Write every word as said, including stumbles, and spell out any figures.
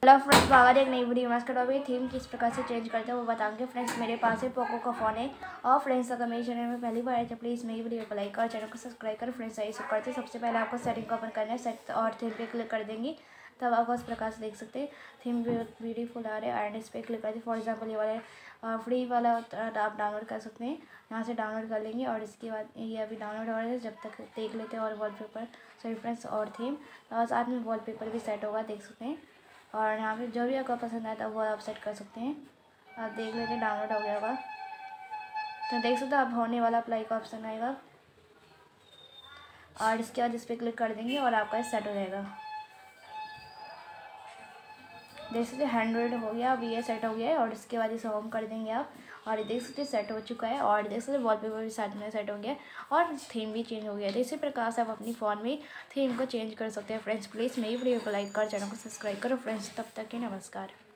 Hello friends, बाहर एक नई वीडियो में करो। अभी थीम किस प्रकार से चेंज करते हैं वो बताएंगे। फ्रेंड्स मेरे पास है पोको का फ़ोन है। और फ्रेंड्स अगर मेरे चैनल में पहली बार आए तो प्लीज़ मेरी वीडियो को लाइक और चैनल को सब्सक्राइब कर। फ्रेंड्स यही सब करते हैं। सबसे पहले आपको सेटिंग को ओपन करना है, सेट और थीम पे क्लिक कर देंगे तब आपको इस प्रकार से देख सकते हैं थीम ब्यूटीफुल आ रहे हैं। एंड इस पर क्लिक करते हैं। फॉर एग्जाम्पल ये वाले फ्री वाला आप डाउनलोड कर सकते हैं, यहाँ से डाउनलोड कर लेंगे। और इसके बाद ये अभी डाउनलोड हो रहा है, जब तक देख लेते हैं। और वॉलपेपर सॉरी फ्रेंड्स और थीम और साथ में वॉलपेपर भी सेट होगा, देख सकते हैं। और यहाँ पे जो भी आपको पसंद आता है वो आप सेट कर सकते हैं। आप देख लेते हैं डाउनलोड हो गया होगा तो देख सकते हो आप होने वाला अप्लाई का ऑप्शन आएगा। और इसके बाद इस पर क्लिक कर देंगे और आपका सेट हो जाएगा। देख सकते हैं हंड्रेड हो गया, अब ये सेट हो गया है। और इसके बाद इसे होम कर देंगे आप और ये देख सकते हैं सेट हो चुका है। और देख सकते वॉलपेपर भी साथ में सेट हो गया और थीम भी चेंज हो गया है। तो इसी प्रकार से आप अपनी फ़ोन में थीम को चेंज कर सकते हैं। फ्रेंड्स प्लीज़ मेरी वीडियो को लाइक कर, चैनल को सब्सक्राइब करो। फ्रेंड्स तब तक के नमस्कार।